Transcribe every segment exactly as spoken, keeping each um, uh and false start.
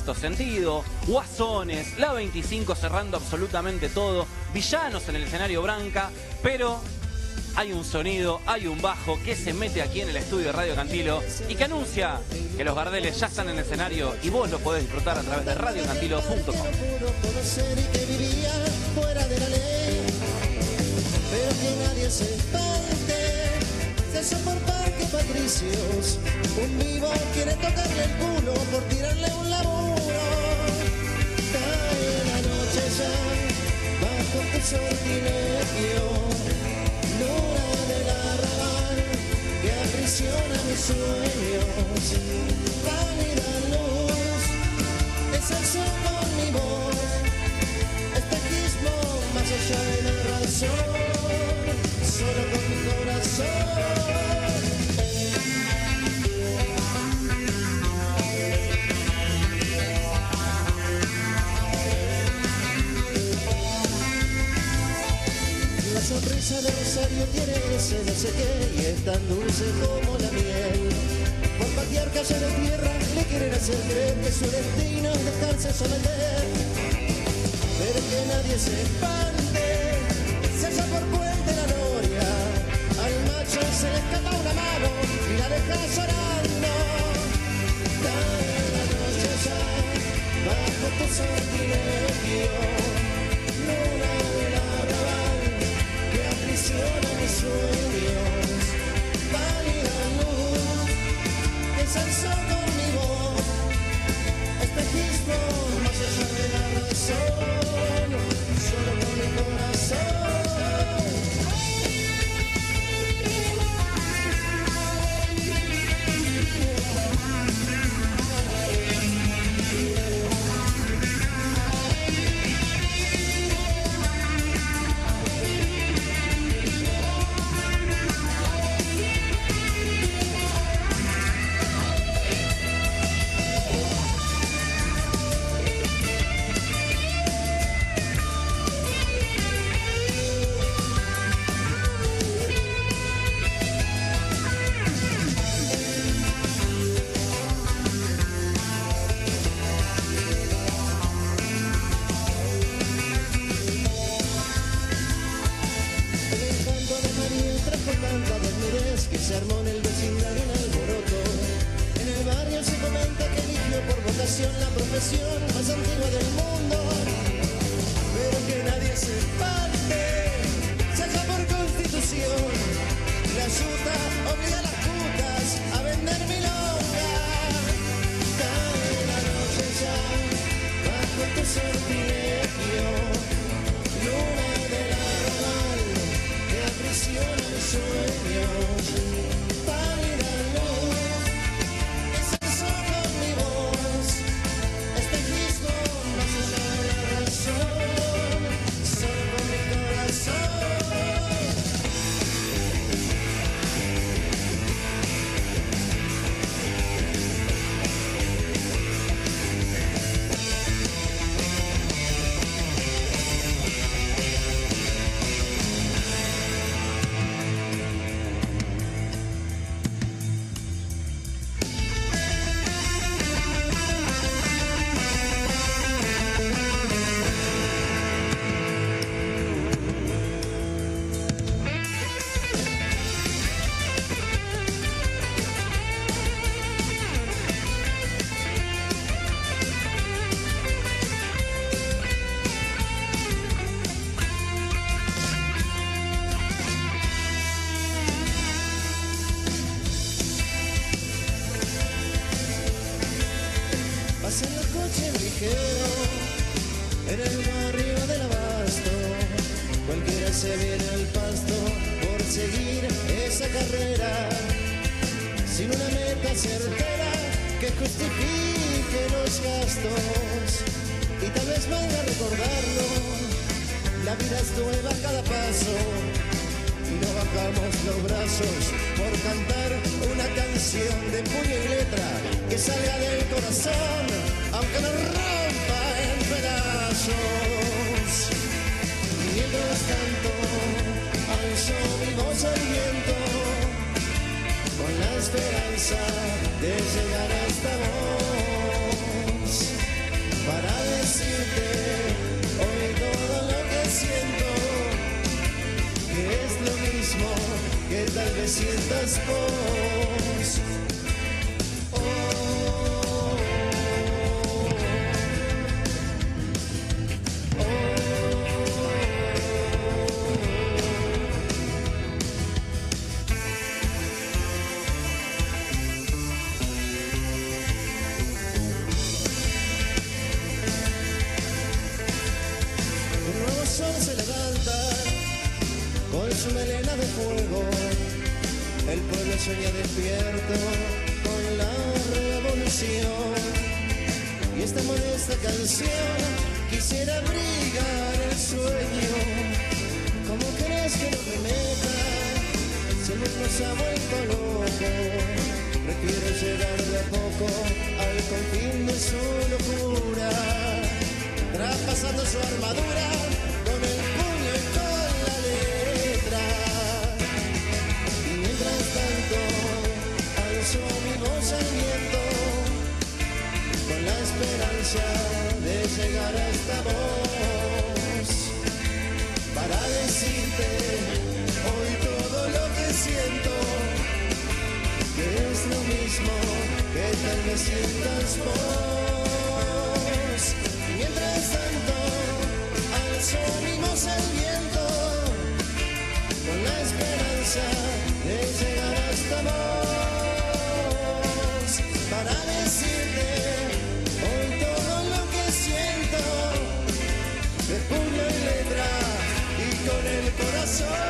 sexto sentido, Guasones, la veinticinco cerrando absolutamente todo, villanos en el escenario Branca, pero hay un sonido, hay un bajo que se mete aquí en el estudio de Radio Cantilo y que anuncia que los Gardeles ya están en el escenario y vos lo podés disfrutar a través de radio cantilo punto com. Pero que nadie se espante, se hace por Parque Patricios. Un vivo quiere tocarle el culo por tirarle un laburo. Cae la noche ya, bajo tu sortilegio, luna del arrabal que aprisiona mis sueños. Pálida luz, es el sol con mi voz, espejismo más allá de la razón, solo con mi corazón. La sonrisa de Rosario tiene ese no sé qué y es tan dulce como la miel. Por patear calle de tierra le quieren hacer creer que su destino es dejarse someter. Pero que nadie se espante, se echa por puente la noria. Al macho se le escapa una mano y la deja llorando. Cae la noche ya, bajo tu sortilegio, luna del arrabal que aprisiona mis sueños. Pálida luz, que se alzó con mi voz, espejismo más allá de la razón, solo con mi corazón. Que se armó en el vecindario en alboroto. En el barrio se comenta que eligió por vocación la profesión más antigua del mundo. Pero que nadie se espante, se haga por constitución. La yuta obliga a las putas a vender milonga. Cae la noche ya, bajo tu sortilegio, luna del arrabal que aprisiona mis sueños. Pálida luz, es el sol con mi voz, espejismo más allá de la razón, solo con mi corazón. Pasan los coches ligeros en el barrio del Abasto. Cualquiera se viene al pasto por seguir esa carrera, sin una meta certera que justifique los gastos. Y tal vez valga recordarlo, la vida es nueva a cada paso y no bajamos los brazos por cantar una canción de puño y letra que salga del corazón, aunque nos rompa en pedazos. Mientras tanto, alzo mi voz al viento, con la esperanza de llegar hasta vos. sientas vos. Oh, oh, un nuevo sol se levanta con su melena de fuego. El pueblo sueña despierto con la revolución. Y esta modesta canción quisiera abrigar el sueño. ¿Cómo querés que nos remeta si el mundo se ha vuelto loco? Prefiero llegar de a poco al confín de su locura, traspasando su armadura con el puño y con la letra. Y mientras tanto alzo mi voz al viento con la esperanza de llegar hasta vos, para decirte hoy todo lo que siento, que es lo mismo que tal vez sientas vos. Y mientras tanto alzo mi voz al viento con la esperanza de llegar hasta vos, para decirte hoy todo lo que siento, de puño y letra y con el corazón.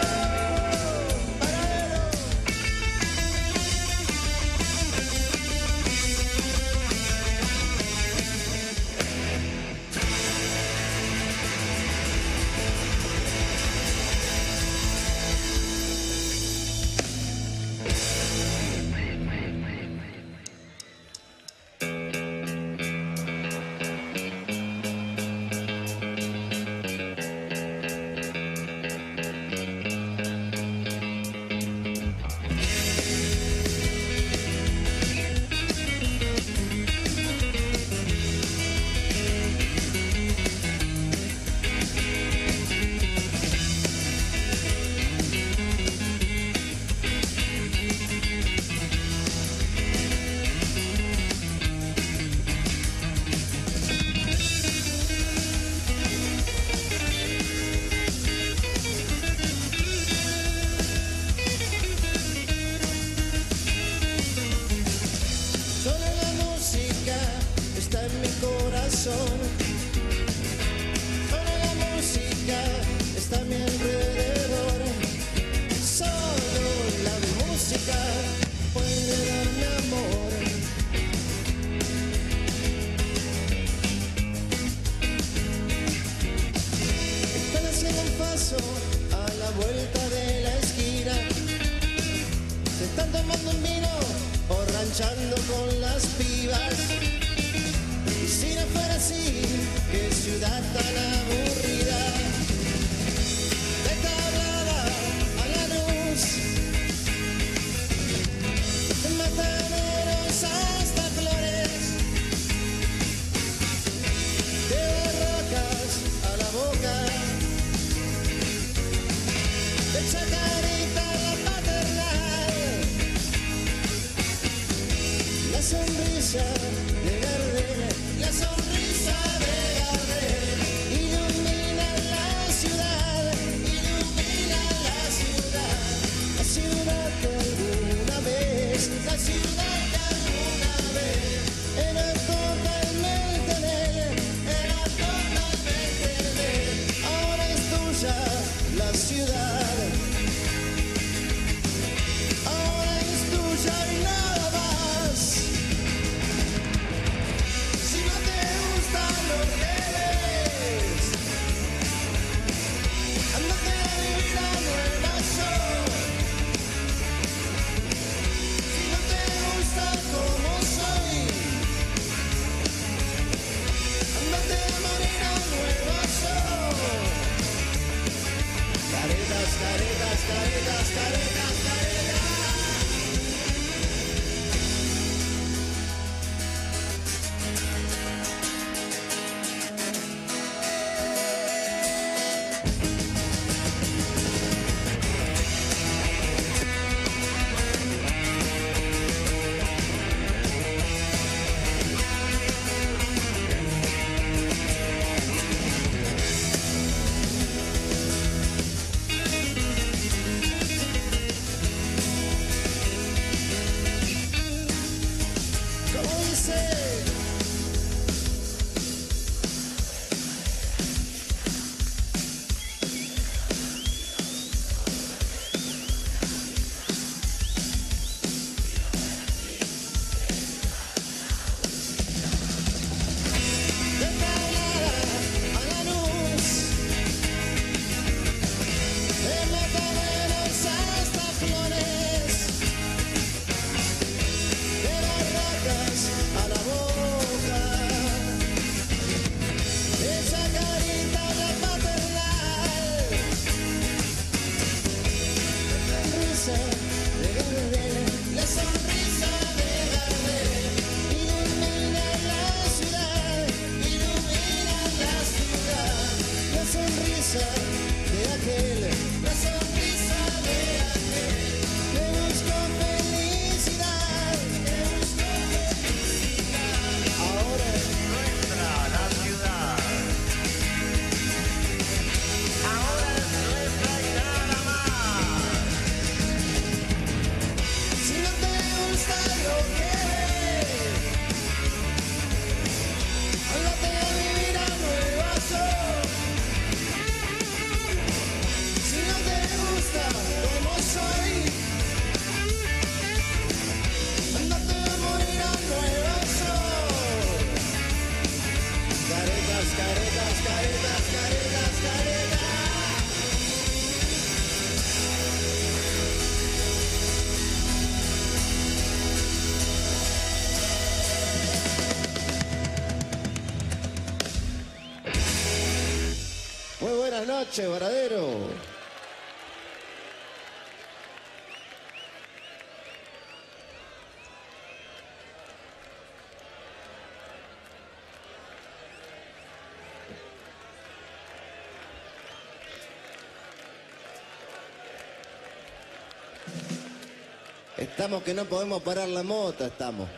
Con las pibas, y si no fuera así, qué ciudad tan aburrida, de tablada a la luz, de mataderos hasta flores, de rocas a la boca, de chacarita a la paternal. La sonrisa de Gardel, la sonrisa de Gardel, y un caretas, caretas, caretas, caretas, caretas. Muy buenas noches, Varadero. Estamos que no podemos parar la moto, estamos.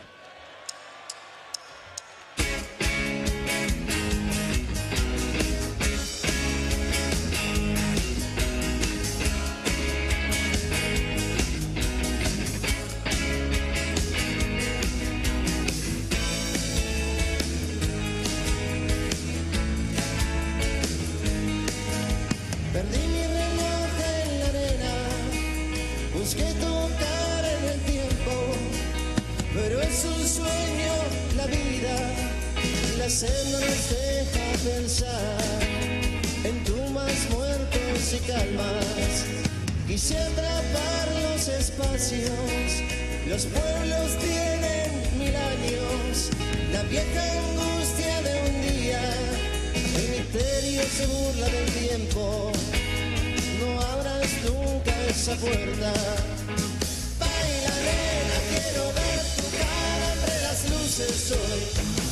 Perdí mi reloj en la arena, busqué tocar en el tiempo, pero es un sueño la vida, la sed no nos deja pensar en tumbas, muertos y calmas. Quise atrapar los espacios, los pueblos tienen mil años, la vieja angustia de un día, el misterio se burla del tiempo. No abras nunca esa puerta. Baila, nena, quiero ver tu cara entre las luces hoy.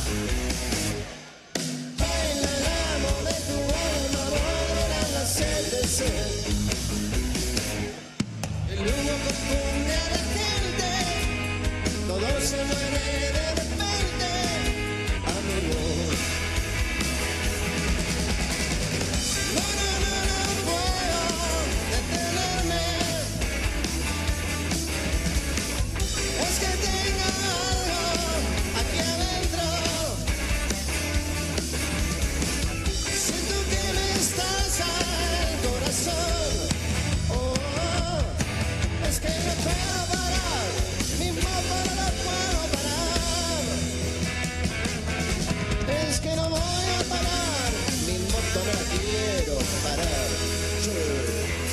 Baila el amo de tu alma, volverá la sed de ser. El humo confunde a la gente, todo se muere de repente, amigos. No, no, no, no puedo detenerme. Es que tengo algo aquí adentro. Siento que me estás al corazón. Oh, oh, es que no puedo parar, mi moto no la puedo parar. Es que no voy a parar, mi moto no la quiero parar. Sí.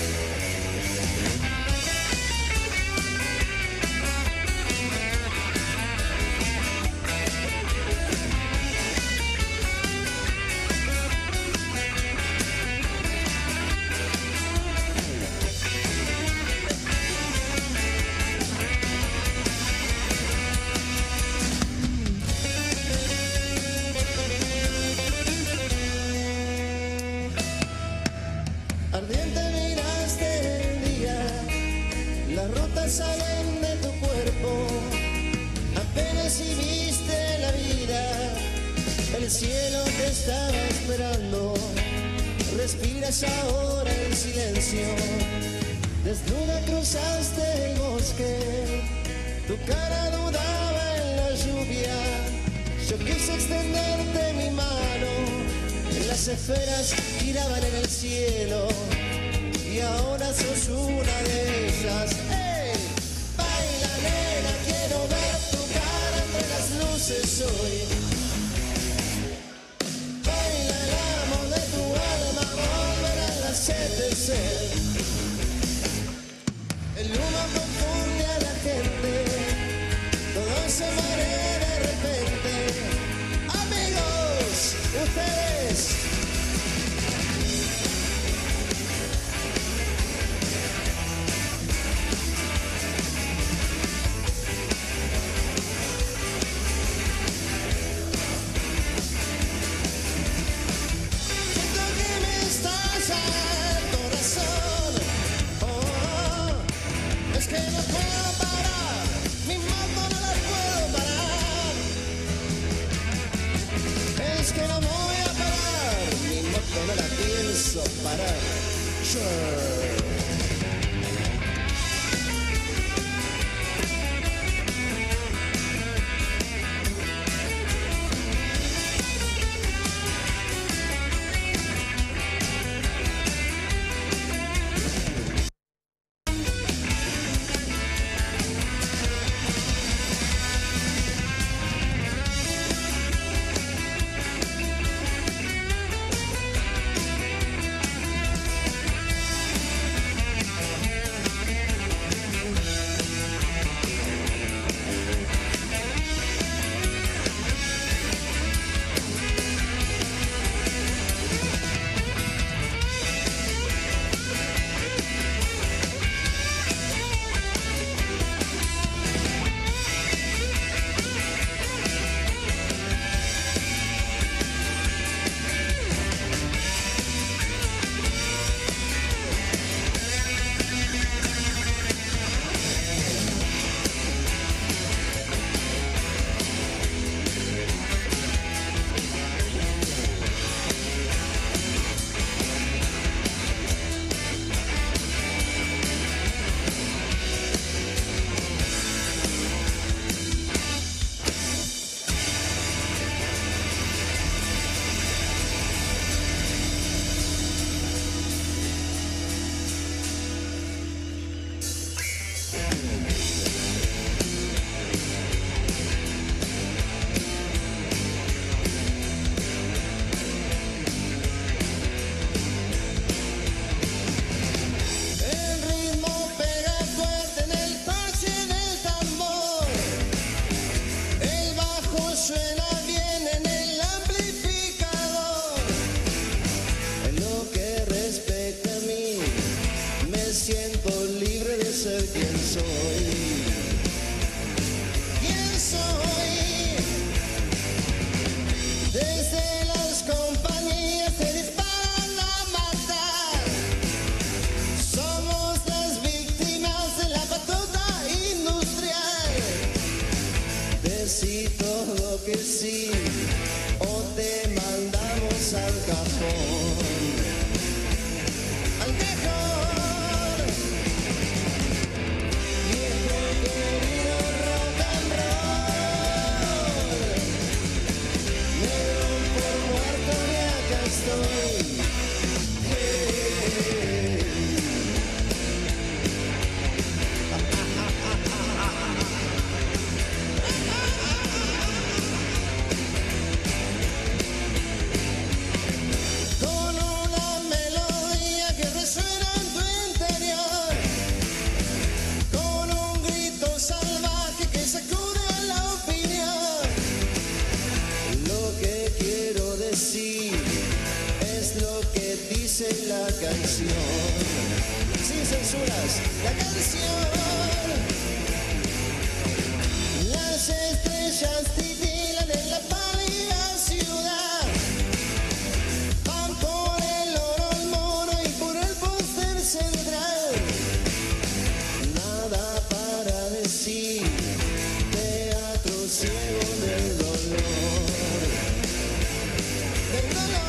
Ardiente miraste el día, las rutas salen de tu cuerpo, apenas si viste la vida, el cielo te estaba esperando, respiras ahora el silencio, desnuda cruzaste el bosque, tu cara dudaba en la lluvia, yo quise extenderte mi mano. Las esferas giraban en el cielo y ahora sos una de ellas. ¡Ey! Baila, nena, quiero ver tu cara entre las luces hoy. Baila el amo de tu alma, volverá la sed de ser. El humo confunde a la gente, todo se muere de repente. Amigos, ustedes. Siento que me estás al corazón. Oh, oh, es que no puedo parar, mi moto no la puedo parar. Es que no voy a parar, mi moto no la pienso parar. Sure. que sí, o te mandamos al cajón. Al cajón. Viejo querido rock and roll. Me doy por muerto y acá estoy. La canción, sin censuras, la canción. Las estrellas titilan en la pálida ciudad, van por el oro al mono y por el póster central. Nada para decir, teatro ciego del dolor, del dolor.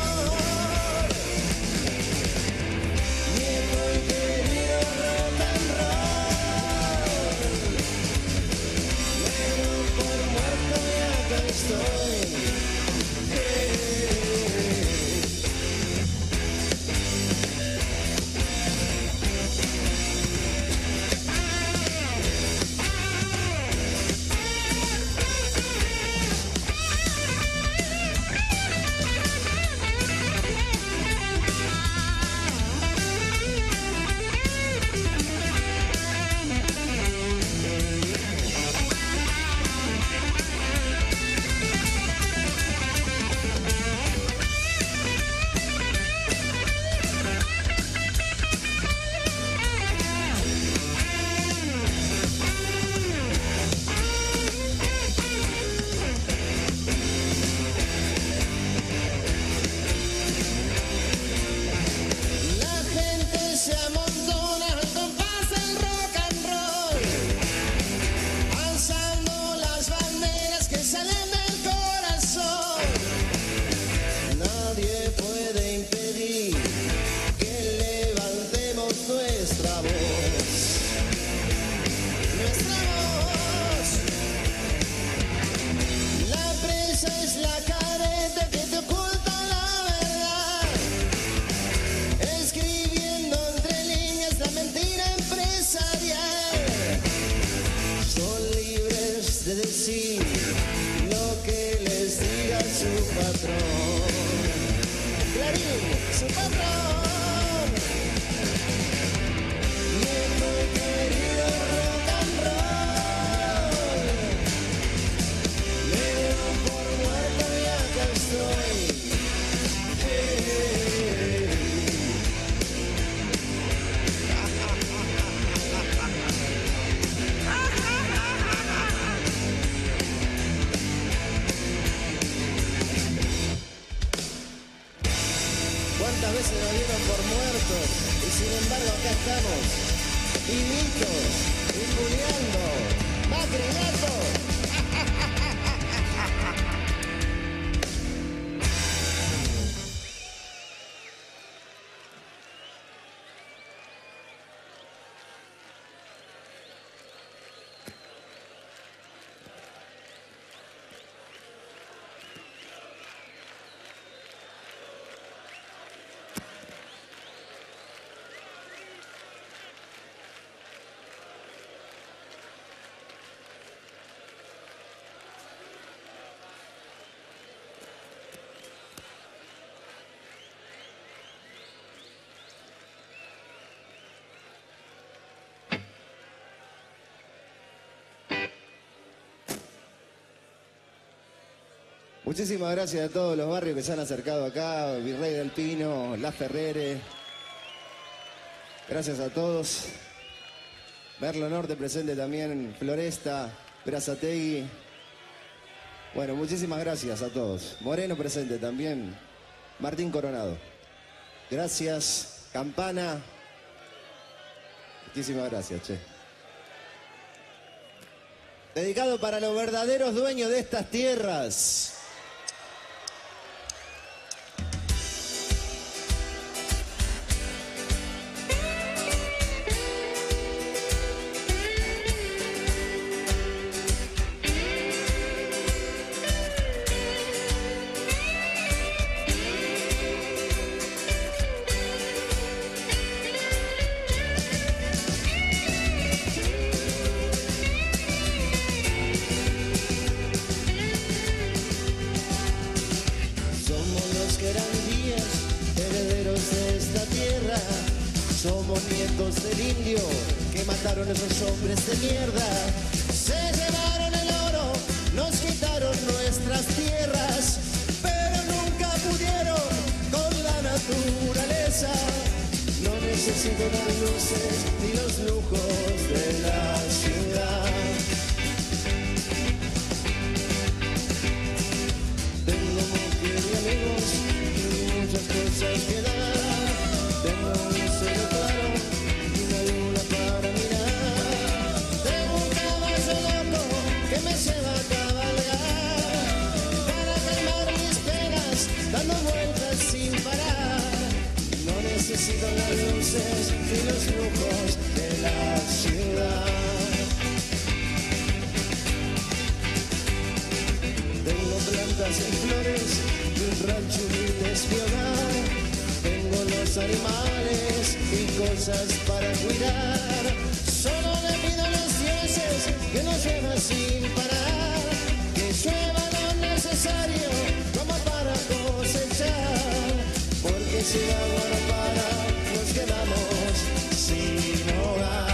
¿Cuántas veces nos dieron por muertos? Y sin embargo acá estamos, vivos, impuneando, Macri gato. Muchísimas gracias a todos los barrios que se han acercado acá, Virrey del Pino, La Ferrere. Gracias a todos. Merlo Norte presente también, Floresta, Berazategui. Bueno, muchísimas gracias a todos. Moreno presente también, Martín Coronado. Gracias, Campana. Muchísimas gracias, che. Dedicado para los verdaderos dueños de estas tierras. Somos nietos del indio que mataron a esos hombres de mierda. Se llevaron el oro, nos quitaron nuestras tierras, pero nunca pudieron con la naturaleza. No necesito las luces ni los lujos de la ciudad. Tengo mujer y amigos y muchas cosas que dar. Tengo un cielo claro y una luna para mirar. Tengo un caballo loco que me lleva a cabalgar, para calmar mis penas, dando vueltas sin parar. No necesito las luces ni los lujos de la ciudad. Tengo plantas y flores y un rancho humilde es mi hogar. Tengo los animales y cosas para cuidar. Solo le pido a los dioses que nos llueva sin parar, que llueva lo necesario como para cosechar, porque si la agua no para nos quedamos sin hogar.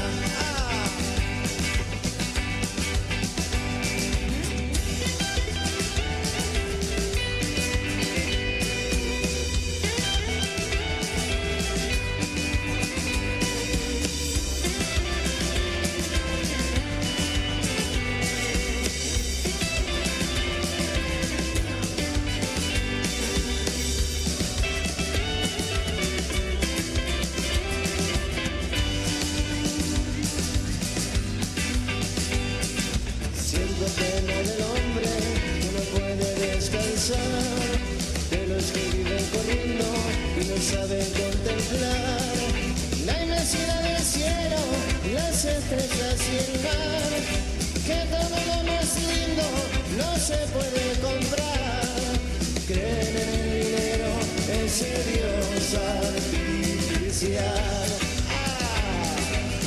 De los que viven corriendo y no saben contemplar la inmensidad del cielo, las estrellas y el mar, que todo lo más lindo no se puede comprar. Creen en el dinero, ese Dios artificial. ¡Ah!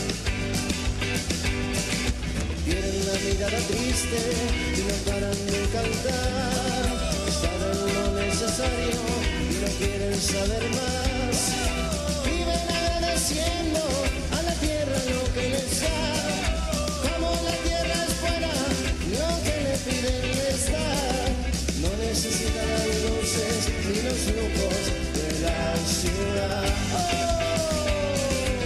Tienen la mirada triste y no paran de cantar. Saben lo necesario y no quieren saber más. Viven agradeciendo a la tierra lo que les da. Como la tierra es buena, lo que le piden les da. No necesitan las luces ni los lujos de la ciudad. Oh.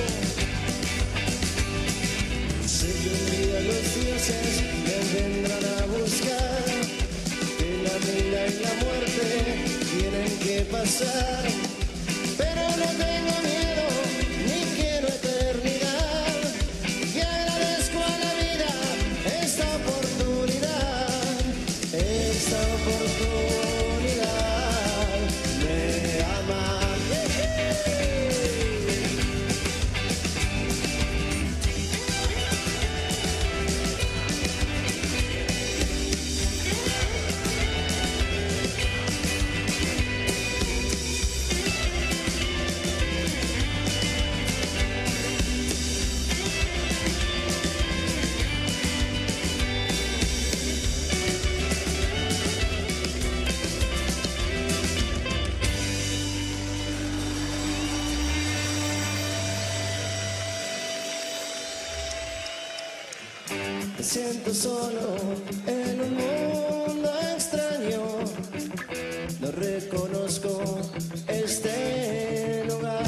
Sé que un día los dioses me vendrán a buscar. La vida y la muerte tienen que pasar, pero no tengo miedo ni quiero eternidad, y agradezco a la vida esta oportunidad, esta oportunidad de amar. Me siento solo en un mundo extraño, no reconozco este lugar.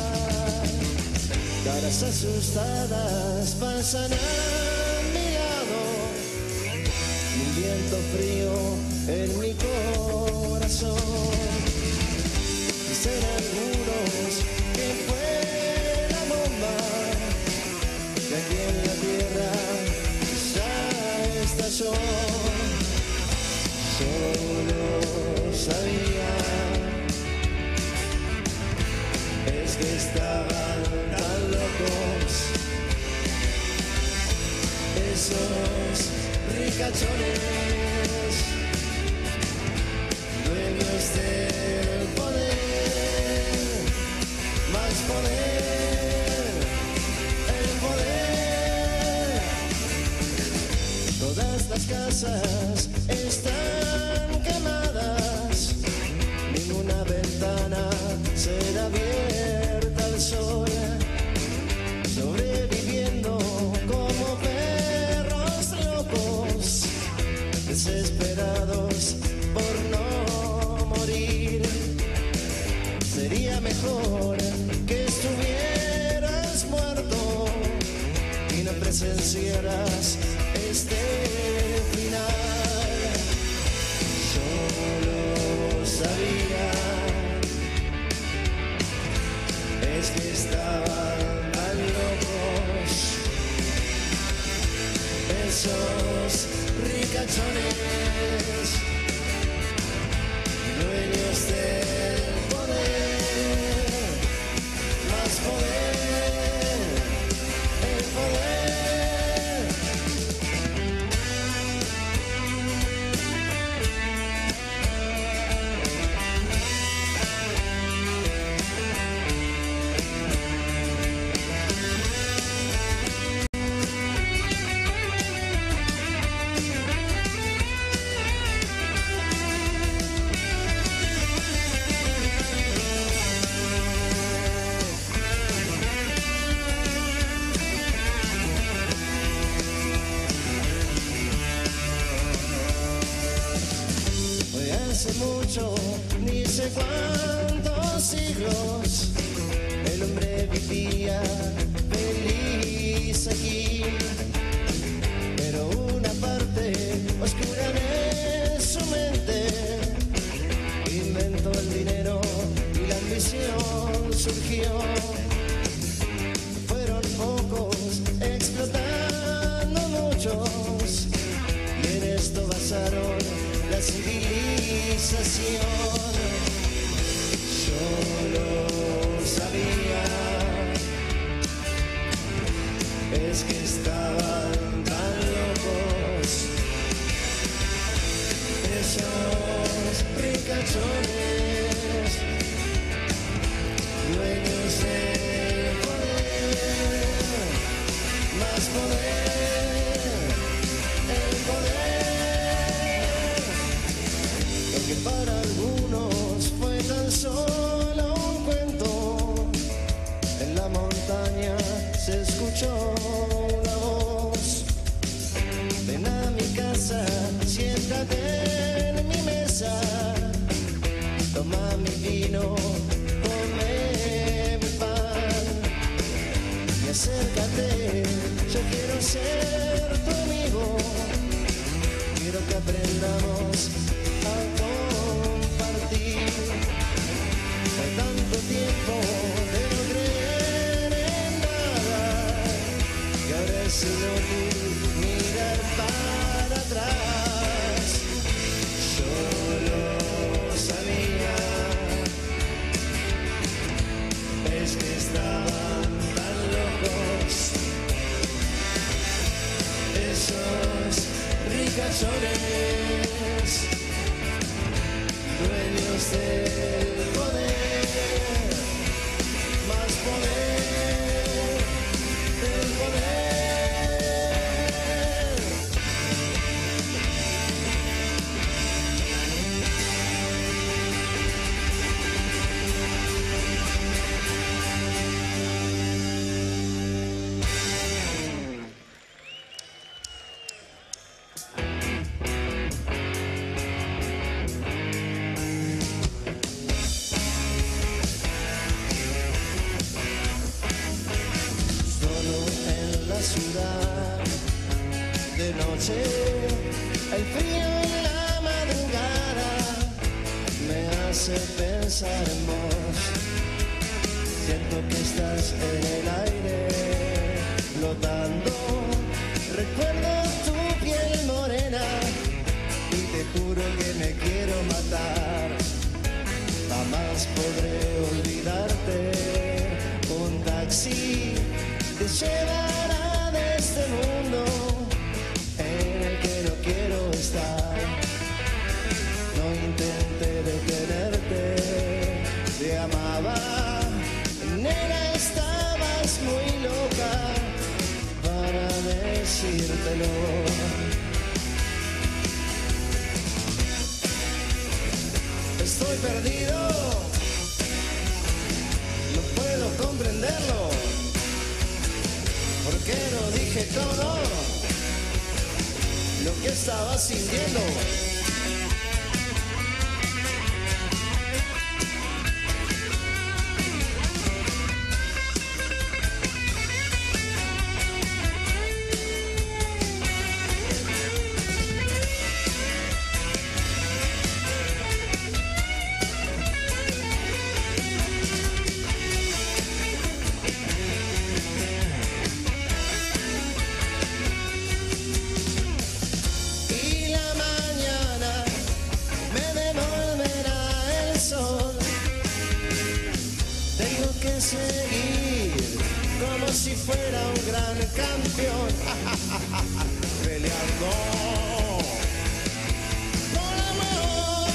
Caras asustadas pasan a mi lado, y un viento frío en mi corazón. Dicen algunos que fue la bomba que aquí en la tierra estalló. Es que estaban tan locos esos ricachones, dueños del poder, más poder, el poder. Todas las casas están quemadas, ninguna ventana será abierta al sol, sobreviviendo como perros locos, desesperados por no morir. Sería mejor que estuvieras muerto y no presenciaras este final. Solo sabía, es que estaban tan locos esos ricachones, dueños del poder, más poder, el poder. Hace mucho, ni sé cuántos siglos, el hombre vivía feliz aquí, pero una parte oscura de su mente inventó el dinero y la ambición surgió. Fueron pocos explotando muchos, y en esto basaron la civilización. Solo sabía, es que estaban tan locos esos ricachones, dueños del poder, más poder, el poder. Lo que para algunos fue tan solo un cuento, en la montaña se escuchó una voz. Ven a mi casa, siéntate en mi mesa, toma mi vino, come mi pan, y acércate, yo quiero ser tu amigo, quiero que aprendamos a compartir. Por tanto tiempo de no creer en nada, que ahora es inútil mirar para atrás. Solo sabía, es que estaban tan locos esos ricachones, dueños del poder, más poder, del poder. Ciudad de noche, el frío en la madrugada me hace pensar en vos. Siento que estás en el aire flotando, recuerdo tu piel morena y te juro que me quiero matar. Jamás podré olvidarte. taxi te llevará de este mundo en el que no quiero estar. No intenté detenerte, te amaba, nena, estabas muy loca para decírtelo. Estoy perdido, no puedo comprenderlo. ¿Por qué no dije todo lo que estaba sintiendo? Seguir como si fuera un gran campeón, peleando por amor.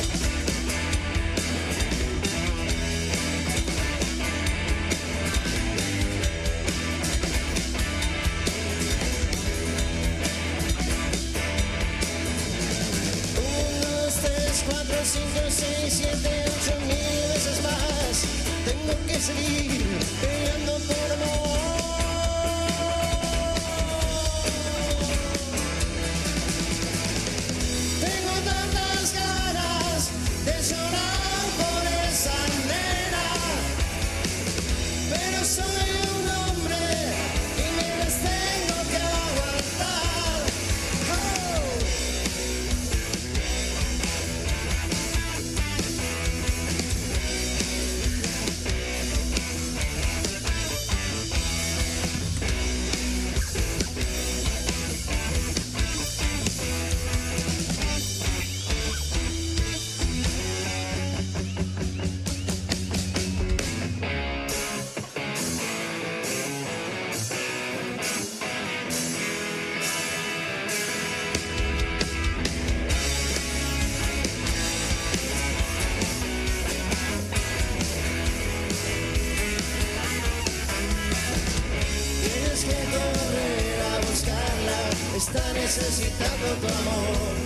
Uno, dos, tres, cuatro, cinco, seis, siete, ocho, mil veces más. Tengo que seguir peleando por amor. Tengo tantas ganas de llorar por esa nena, pero soy un hombre y me las tengo que aguantar. Oh. Está necesitando tu amor.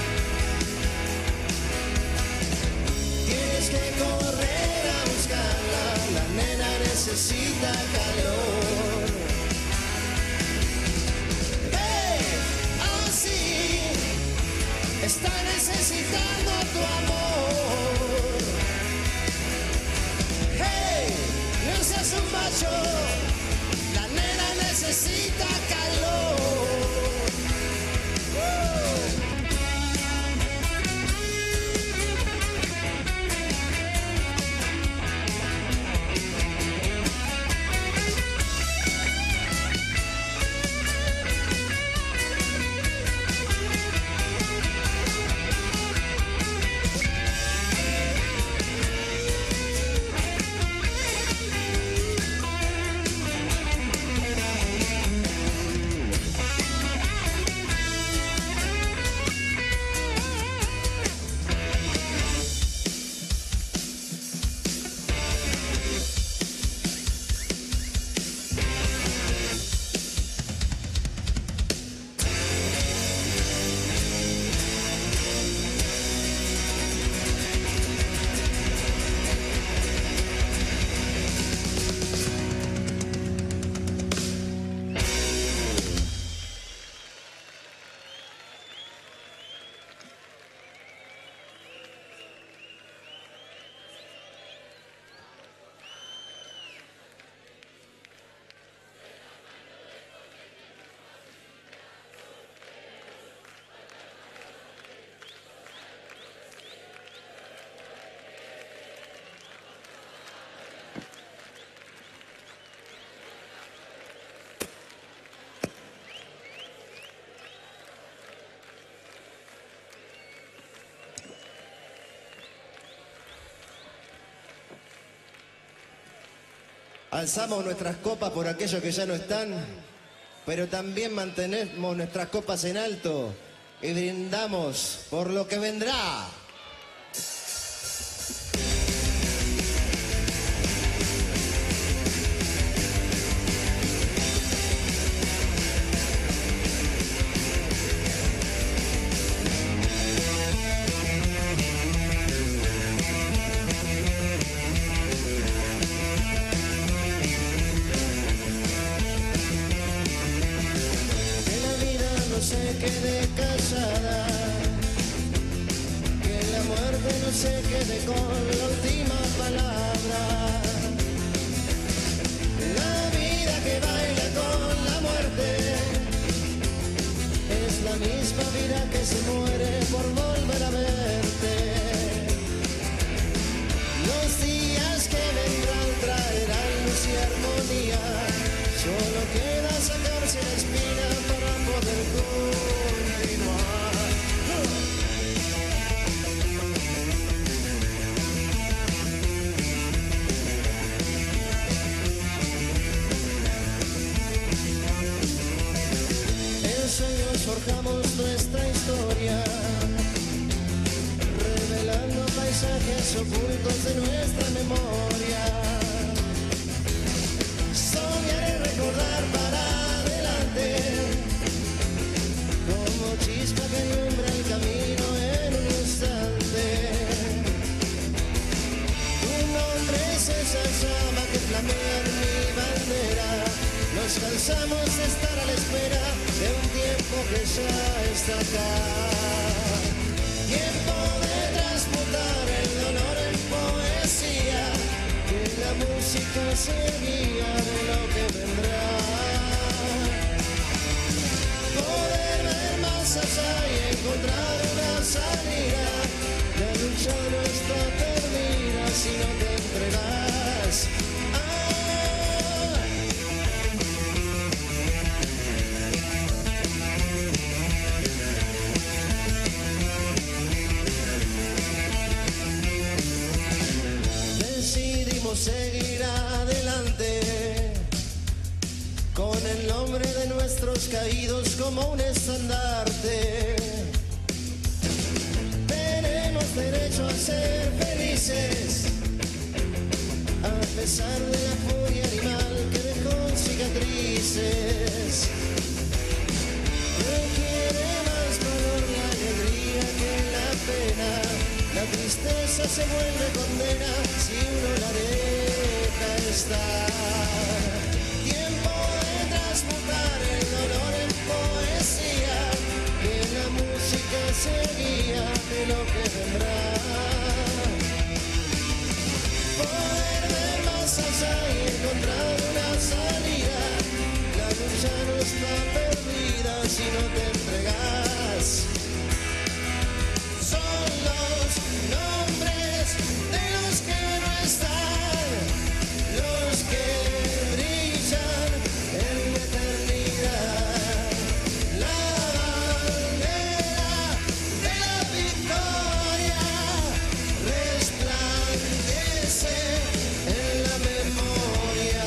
Tienes que correr a buscarla. La nena necesita calor. Hey, así está necesitando tu amor. Hey, no seas un macho. La nena necesita calor. Alzamos nuestras copas por aquellos que ya no están, pero también mantenemos nuestras copas en alto y brindamos por lo que vendrá. Quede callada, que la muerte no se quede con la última palabra. La vida que baila con la muerte es la misma vida que se muere por volver a verte. Los días que vendrán traerán luz y armonía, solo queda sacarse la espina para poder continuar. En sueños forjamos nuestra historia, revelando paisajes ocultos de nuestra memoria. Soñar y recordar para adelante, como chispa que alumbra el camino en un instante. Tu nombre es esa llama que flamea en mi bandera. Nos cansamos de estar a la espera de un tiempo que ya está acá. Tiempo de transmutar el dolor en poesía, que la música se guía de lo que vendrá. Poder ver más allá y encontrar una salida. La lucha no está perdida si no te entregas. Decidimos seguir adelante con el nombre de nuestros caídos como un estandarte. Tenemos derecho a ser felices, a pesar de la furia animal que dejó cicatrices. Requiere más valor la alegría que la pena. La tristeza se vuelve condena si uno la deja estar. Tiempo de transmutar el dolor en poesía, que la música se guía de lo que vendrá. Poder ver más allá y encontrar una salida. La lucha no está perdida si no te entregas. Son los nombres de los que no están, los que brillan en la eternidad. La bandera de la victoria resplandece en la memoria.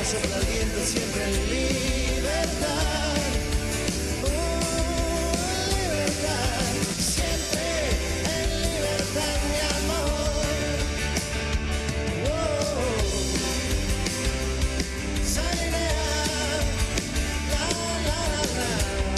sopla el viento siempre en libertad. Oh, libertad, siempre en libertad, mi amor. Oh, Salinea, la, la, la.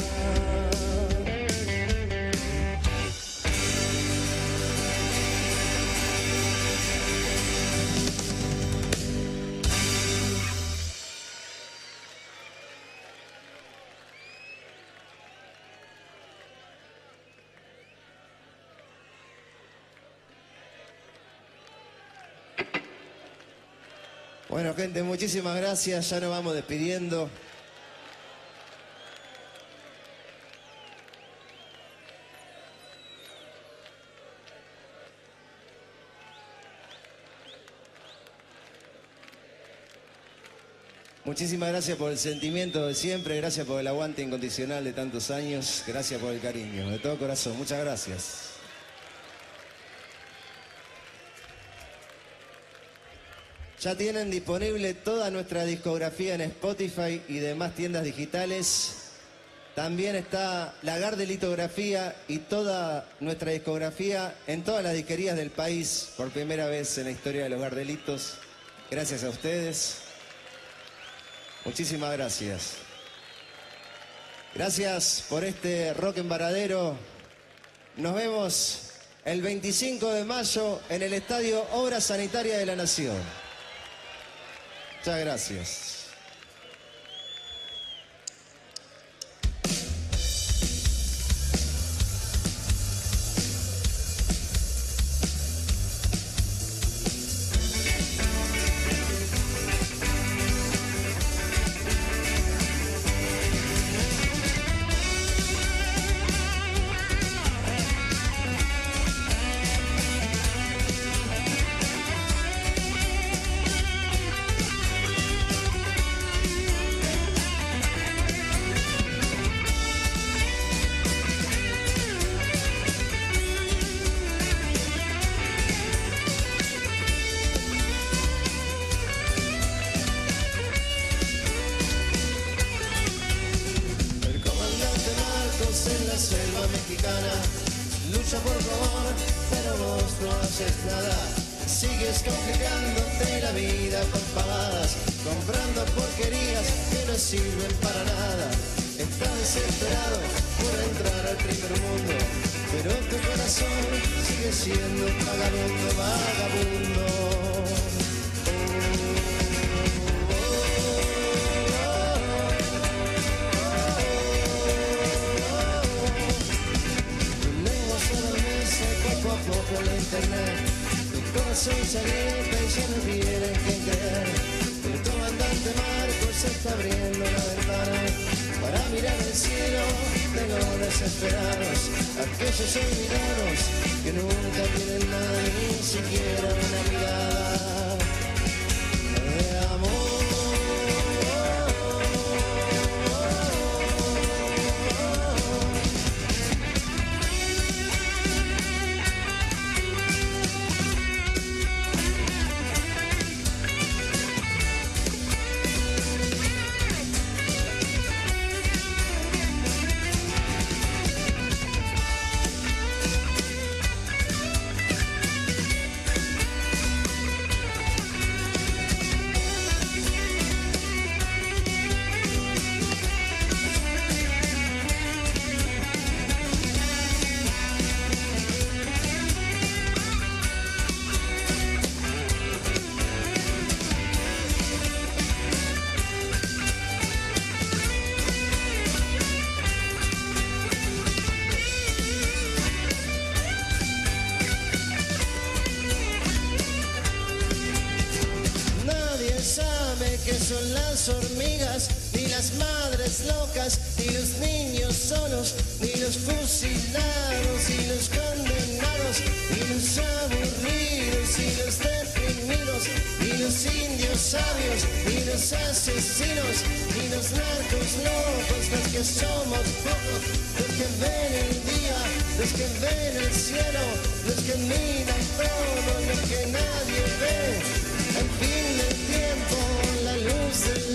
Bueno, gente, muchísimas gracias. Ya nos vamos despidiendo. Muchísimas gracias por el sentimiento de siempre, gracias por el aguante incondicional de tantos años, gracias por el cariño, de todo corazón. Muchas gracias. Ya tienen disponible toda nuestra discografía en Spotify y demás tiendas digitales. También está Lagar de Litografía y toda nuestra discografía en todas las disquerías del país, por primera vez en la historia de los Gardelitos. Gracias a ustedes. Muchísimas gracias. Gracias por este rock en Varadero. Nos vemos el veinticinco de mayo en el Estadio Obra Sanitaria de la Nación. Muchas gracias. Lucha por favor, pero vos no haces nada. Sigues complicándote la vida con pavadas, comprando porquerías que no sirven para nada. Estás desesperado por entrar al primer mundo, pero tu corazón sigue siendo un vagabundo, vagabundo. Poco a poco en la internet, tu corazón se agrieta y ya no tiene en quién creer. El comandante Marcos está abriendo la ventana para mirar el cielo de los desesperados, aquellos olvidados que nunca tienen nada, ni siquiera una mirada de amor. Que son las hormigas, ni las madres locas, ni los niños solos, ni los fusilados, y los condenados, ni los aburridos, y los deprimidos, ni los indios sabios, ni los asesinos, ni los narcos locos, los que somos pocos, los que ven el día, los que ven el cielo, los que miran todo lo que nadie ve. Al fin del tiempo, la luz del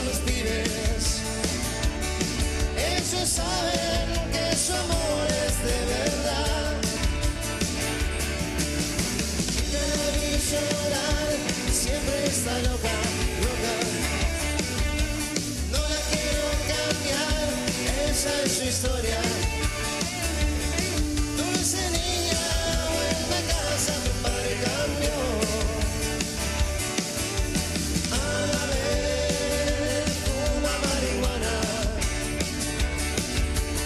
los pibes. Ellos saben que su amor es de verdad. Que la vi llorar, siempre está loca, loca. No la quiero cambiar, esa es su historia. Dulce niña, vuelve a casa, tu padre cambió. Ana Bel fuma marihuana.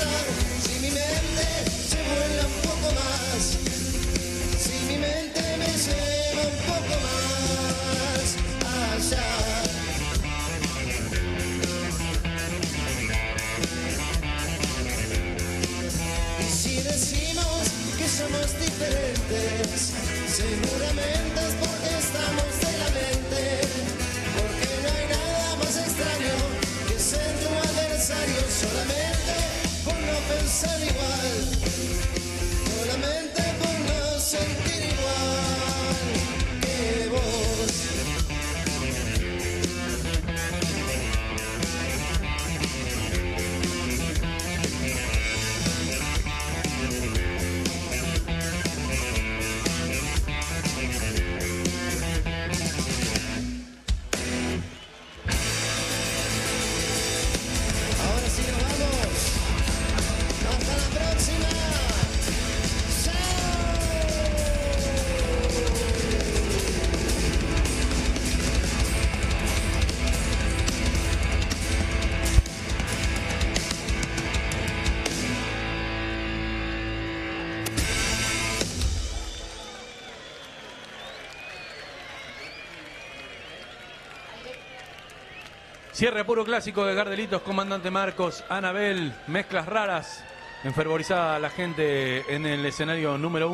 pensar, si mi mente se vuela un poco más, si mi mente me lleva un poco más allá. Y si decimos que somos diferentes, seguramente es porque estamos de la mente, porque no hay nada más extraño que ser tu adversario solamente por no pensar igual, solamente por no sentir igual que vos. Ahora sí nos vamos. Hasta la próxima. ¡Chao! Cierre puro clásico de Gardelitos, Comandante Marcos, Anabel, mezclas raras, enfervorizada la gente en el escenario número uno.